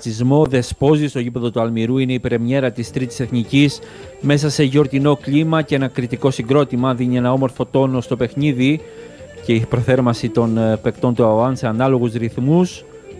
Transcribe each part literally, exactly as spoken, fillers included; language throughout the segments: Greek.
ρατσισμό δεσπόζει στο γήπεδο του Αλμυρού. Είναι η πρεμιέρα της Τρίτης Εθνικής μέσα σε γιορτινό κλίμα και ένα κριτικό συγκρότημα δίνει ένα όμορφο τόνο στο παιχνίδι και η προθέρμανση των παικτών του ΑΟΑΝ σε ανάλογους ρυθμούς.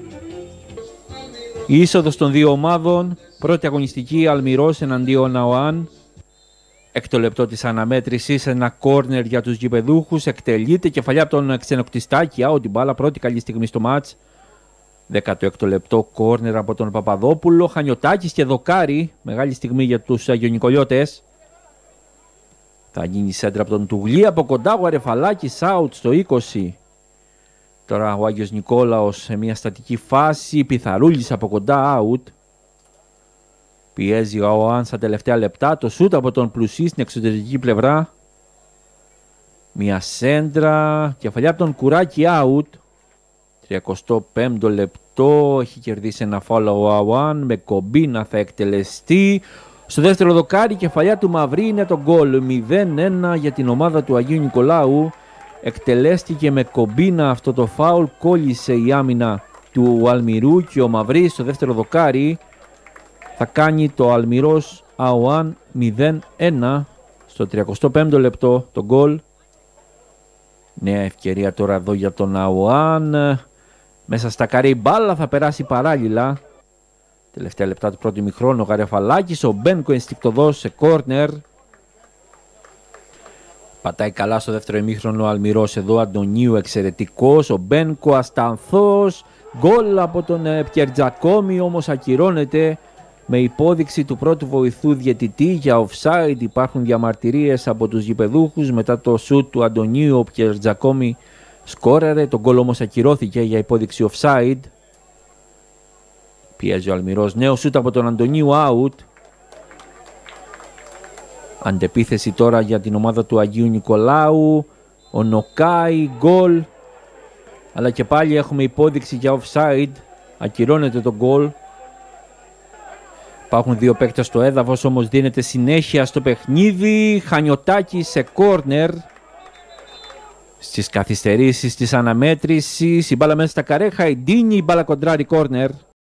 Η είσοδος των δύο ομάδων, πρώτη αγωνιστική Αλμυρός εναντίον ΑΟΑΝ. Έκτο λεπτό της αναμέτρησης, ένα κόρνερ για τους γηπεδούχους, εκτελείται κεφαλιά από τον Ξενοκτιστάκη, out την μπάλα, πρώτη καλή στιγμή στο μάτς. δέκατο έκτο λεπτό, κόρνερ από τον Παπαδόπουλο, Χανιωτάκης και δοκάρι, μεγάλη στιγμή για τους Αγιονικολιώτες. Θα γίνει σέντρα από τον Τουγλή, από κοντά ο Αρεφαλάκης, out στο είκοσι. Τώρα ο Άγιος Νικόλαος σε μια στατική φάση, Πιθαρούλης από κοντά, out. Πιέζει ο ΑΟΑΝ στα τελευταία λεπτά, το σούτ από τον Πλουσί στην εξωτερική πλευρά. Μια σέντρα, κεφαλιά από τον Κουράκη, out. τριακοστό πέμπτο λεπτό, έχει κερδίσει ένα φάουλ ο ΑΟΑΝ, με κομπίνα θα εκτελεστεί. Στο δεύτερο δοκάρι, κεφαλιά του Μαυρί είναι το γκολ, μηδέν ένα για την ομάδα του Αγίου Νικολάου. Εκτελέστηκε με κομπίνα αυτό το φάουλ, κόλλησε η άμυνα του Αλμυρού και ο Μαυρί στο δεύτερο δοκάρι θα κάνει το Αλμυρός ΑΟΑΝ μηδέν ένα στο τριακοστό πέμπτο λεπτό το γκολ. Νέα ευκαιρία τώρα εδώ για τον ΑΟΑΝ. Μέσα στα καρέ η μπάλα θα περάσει παράλληλα. Τελευταία λεπτά του πρώτου ημιχρόνου ο Γαρεφαλάκης, ο Μπένκο ενστικτωδός σε κόρνερ. Πατάει καλά στο δεύτερο ημίχρονο ο Αλμυρός εδώ, Αντωνίου εξαιρετικός, ο Μπένκο αστανθός. Γκολ από τον Πκερτζακόμι, όμως ακυρώνεται με υπόδειξη του πρώτου βοηθού διαιτητή για offside. Υπάρχουν διαμαρτυρίες από τους γηπεδούχους μετά το σουτ του Αντωνίου. Ο Πκερτζακόμι σκόραρε, το γκολ όμως ακυρώθηκε για υπόδειξη offside. Πιέζει ο Αλμυρός, νέο σουτ από τον Αντωνίου, out. Αντεπίθεση τώρα για την ομάδα του Αγίου Νικολάου. Ο Νοκάι, γκολ. Αλλά και πάλι έχουμε υπόδειξη για offside. Ακυρώνεται το γκολ. Υπάρχουν δύο παίκτες στο έδαφος, όμως δίνεται συνέχεια στο παιχνίδι. Χανιωτάκη σε κόρνερ. Στις καθυστερήσεις της αναμέτρησης, η μπάλα μέσα στα καρέ, Χαϊντίνη, η μπάλα κοντράρει κόρνερ.